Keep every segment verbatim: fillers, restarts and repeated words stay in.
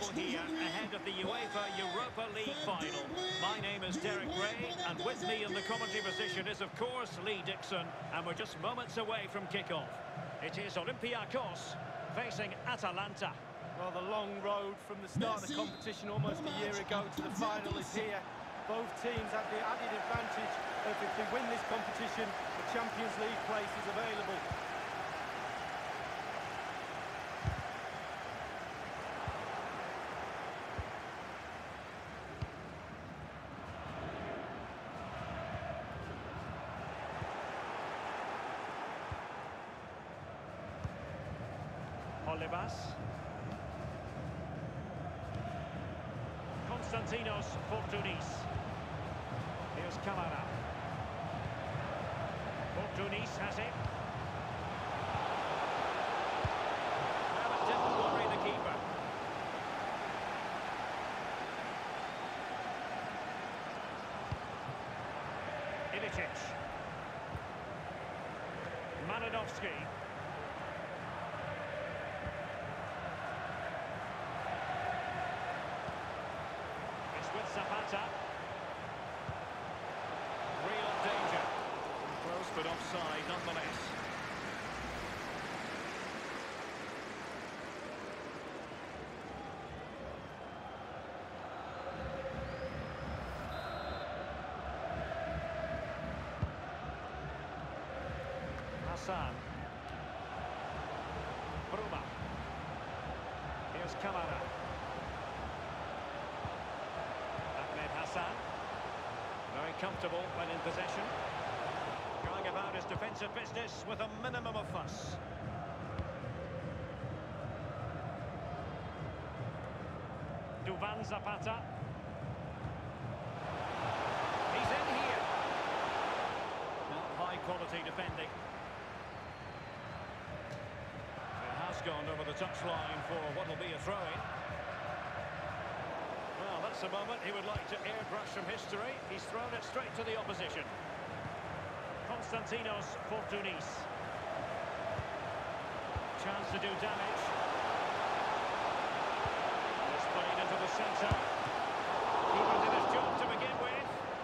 football here ahead of the UEFA Europa League final. My name is Derek Ray, and with me in the commentary position is, of course, Lee Dixon, and we're just moments away from kickoff. It is Olympiacos facing Atalanta. Well, the long road from the start of the competition almost a year ago to the final is here. Both teams have the added advantage of, if they win this competition, the Champions League place is available. Olivas. Konstantinos Fortounis. Here's Camara. Fortounis has it. Well, it didn't worry the keeper. Ilicic. Malinovsky. With Zapata. Real danger. Close but offside nonetheless. Hassan. Bruma. Here's Camara. Hassan, very comfortable when in possession, going about his defensive business with a minimum of fuss. Duvan Zapata. He's in here. Not high quality defending. It has gone over the touchline for what will be a throw-in. Well, that's a moment he would like to airbrush from history. He's thrown it straight to the opposition. Konstantinos Fortounis. Chance to do damage. It's played into the centre. Keeper did his job to begin with.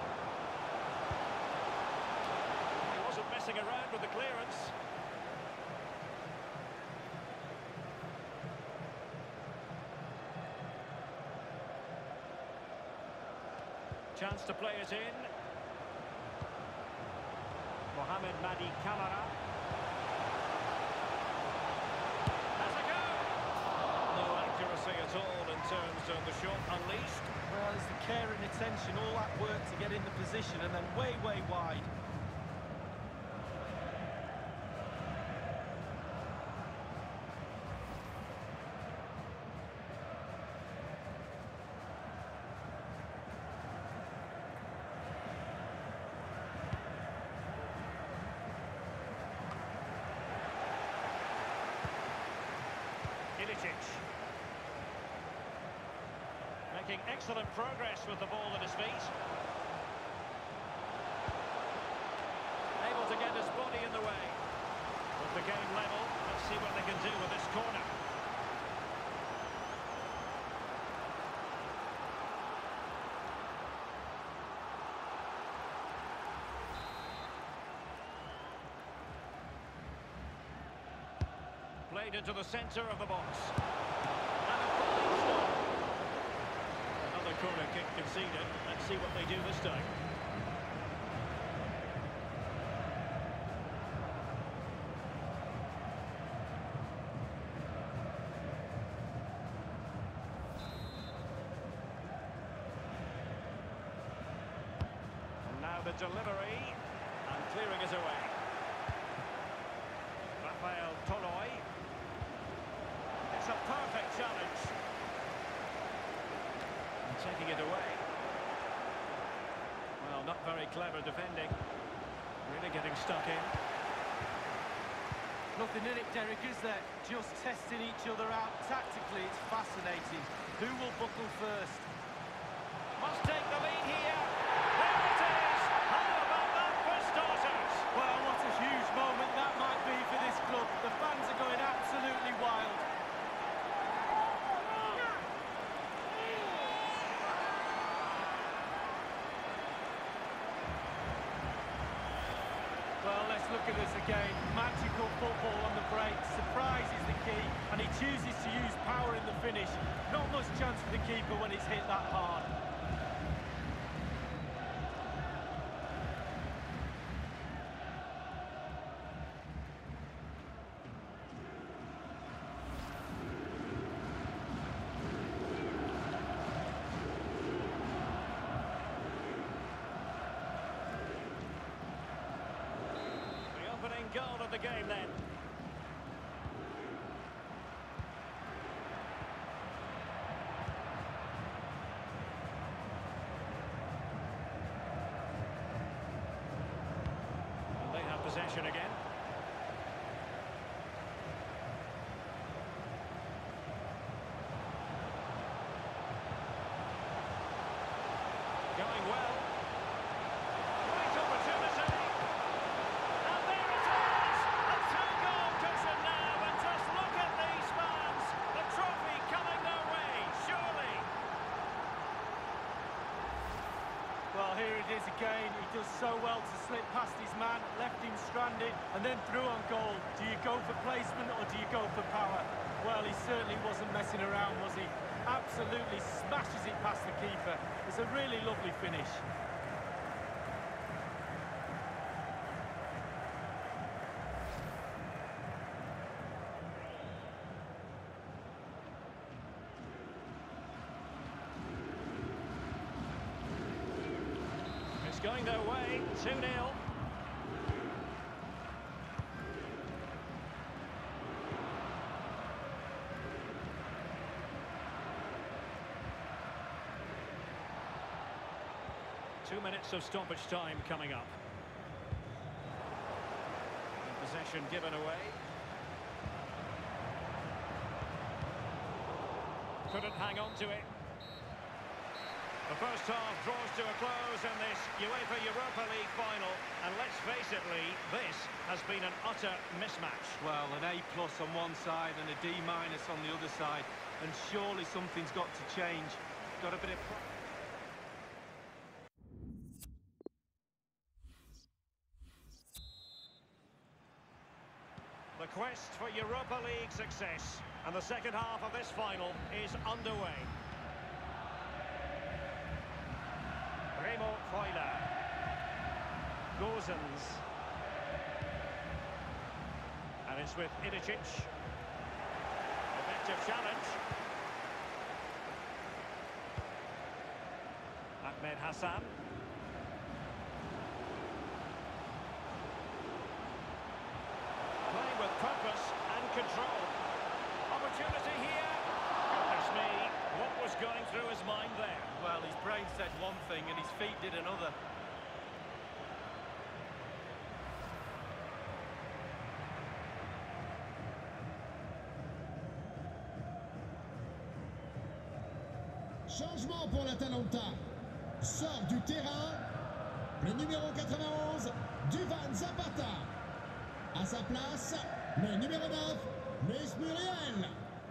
He wasn't messing around with the clearance. Chance to play it in. Mohamed Madi Camara. Has a go! No accuracy at all in terms of the shot unleashed. Well, it's the care and attention, all that work to get in the position and then way, way wide. Ilicic. Making excellent progress with the ball at his feet. Able to get his body in the way. With the game level, let's see what they can do with this corner. Played into the centre of the box. And a fine stop. Another corner kick conceded. Let's see what they do this time. And now the delivery. And clearing it away. Rafael Toloi. It's a perfect challenge. And taking it away. Well, not very clever defending. Really getting stuck in. Nothing in it, Derek, is there? Just testing each other out. Tactically, it's fascinating. Who will buckle first? Must take the lead here. There it is! How about that for starters? Well, what a huge moment that might be for this club. The fans are going absolutely wild. at us again. Magical football on the break. Surprise is the key, and he chooses to use power in the finish. Not much chance for the keeper when it's hit that hard. Goal of the game then. And they have possession again. Going well. Well, here it is again. He does so well to slip past his man, left him stranded, and then through on goal. Do you go for placement or do you go for power? Well, he certainly wasn't messing around, was he? Absolutely smashes it past the keeper. It's a really lovely finish. Going their way, two nil. Two minutes of stoppage time coming up. And possession given away. Couldn't hang on to it. The first half draws to a close in this UEFA Europa League final, and let's face it, Lee, this has been an utter mismatch. Well, an A plus on one side and a D minus on the other side, and surely something's got to change. Got a bit of... The quest for Europa League success, and the second half of this final is underway. Remo Freuler. Gosens. And it's with Ilicic. Effective challenge. Ahmed Hassan. Playing with purpose and control. Opportunity here. Goodness me, what was going through his mind there? Well, his brain said one thing and his feet did another. Changement pour l'Atalanta. Sort du terrain le numéro quatre-vingt-onze, Duvan Zapata. À sa place, le numéro neuf, Luis Muriel.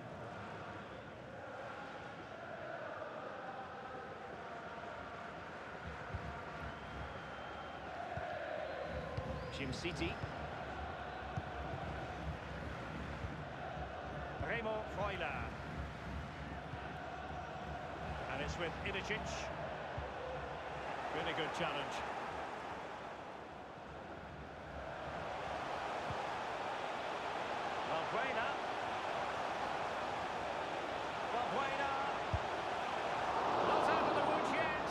Jim City. Remo Freuler. And it's with Ilicic. Really good challenge. Valbuena. Valbuena. Not out of the woods yet.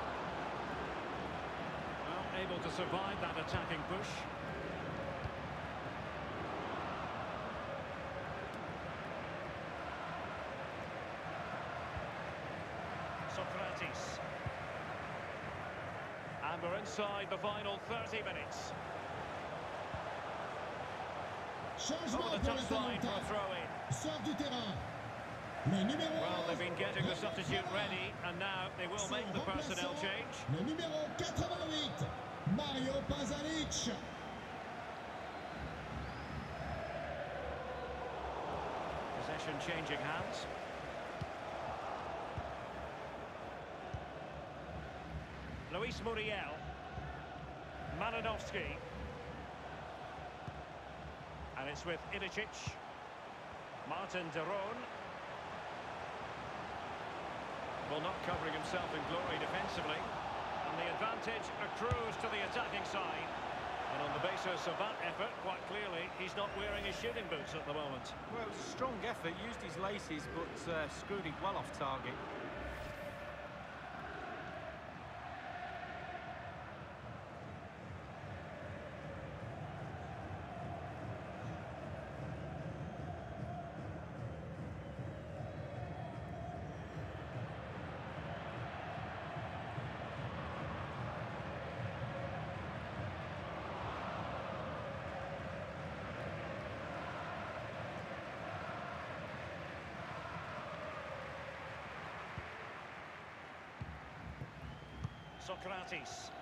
Well, able to survive that attacking push. Socrates. And we're inside the final thirty minutes. Changement Over the pour touchline for a l'Atalanta. throw-in. Sort du terrain. Le numéro Well, they've been getting the onze, substitute ready, and now they will son make the personnel remplaçant, change. Le numéro quatre-vingt-huit, Mario Pasalic. Possession changing hands. Luis Muriel. Malinowski. And it's with Ilicic. Martin de Roon. Well, not covering himself in glory defensively. And the advantage accrues to the attacking side. And on the basis of that effort, quite clearly, he's not wearing his shooting boots at the moment. Well, it was a strong effort, used his laces, but uh, screwed it well off target. Socrates.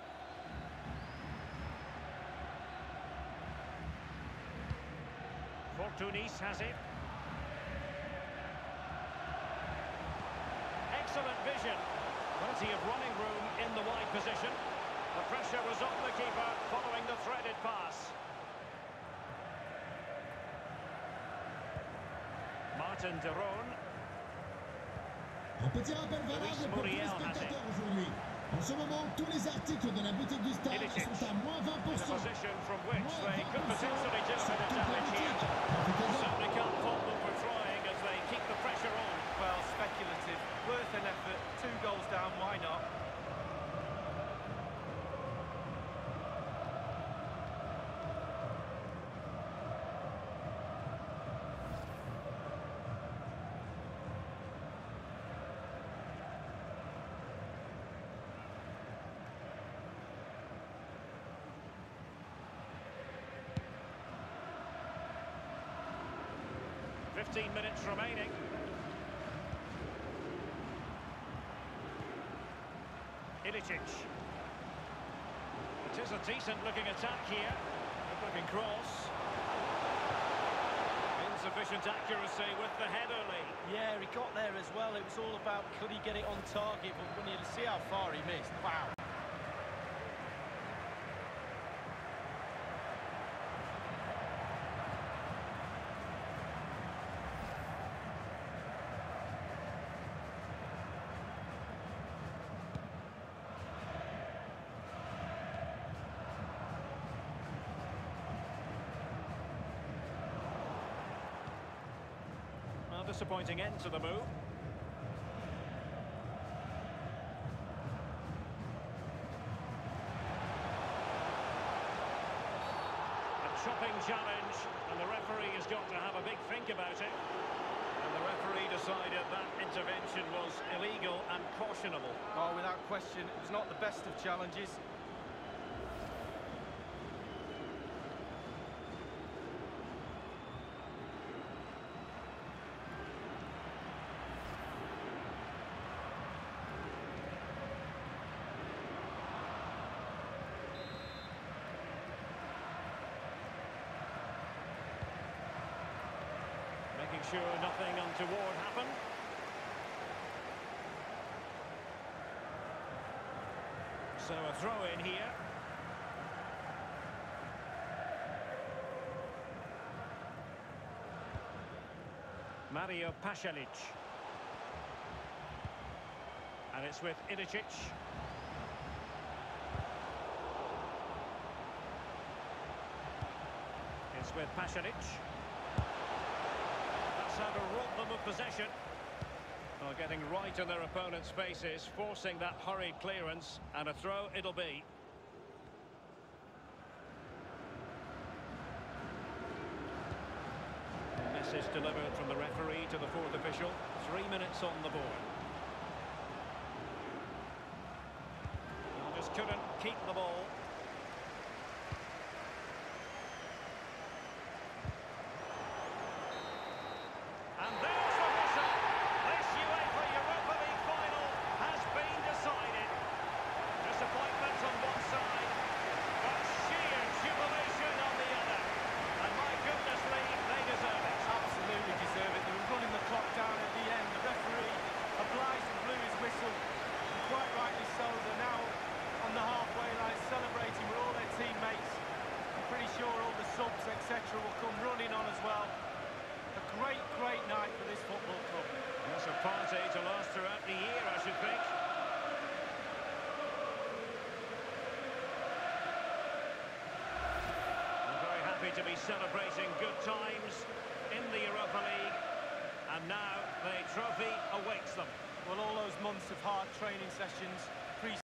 Fortunis has it. Excellent vision. Plenty of running room in the wide position. The pressure was on the keeper following the threaded pass. Martin de Roon. Un petit rappel valable pour tous les spectateurs aujourd'hui. En ce moment, tous les articles de la boutique du stade sont à moins vingt pour cent. Position from which they could potentially do a bit of damage here. Certainly can't fault them for trying as they keep the pressure on. Well, speculative, worth an effort, two goals down, why not? fifteen minutes remaining. Ilicic. It is a decent-looking attack here. Good-looking cross. Insufficient accuracy with the header, Lee. Yeah, he got there as well. It was all about could he get it on target, but when you see how far he missed, wow. Disappointing end to the move. A chopping challenge, and the referee has got to have a big think about it. And the referee decided that intervention was illegal and cautionable. Oh, without question, it was not the best of challenges. Making sure nothing untoward happened. So a throw in here. Mario Pasalic. And it's with Ilicic. It's with Pasalic. How to rob them of possession. Well, getting right in their opponent's faces, forcing that hurried clearance, and a throw it'll be. Message delivered from the referee to the fourth official. Three minutes on the board. Well, just couldn't keep the ball. And there's the whistle. This UEFA Europa League final has been decided. Disappointment on one side, but sheer jubilation on the other. And my goodness, Lee, they deserve it. Absolutely deserve it. They were running the clock down at the end. The referee obliged and blew his whistle. And quite rightly so. They're now on the halfway line celebrating. subs, et cetera will come running on as well. A great, great night for this football club. That's a party to last throughout the year, I should think. We're very happy to be celebrating good times in the Europa League. And now the trophy awaits them. Well, all those months of hard training sessions, pre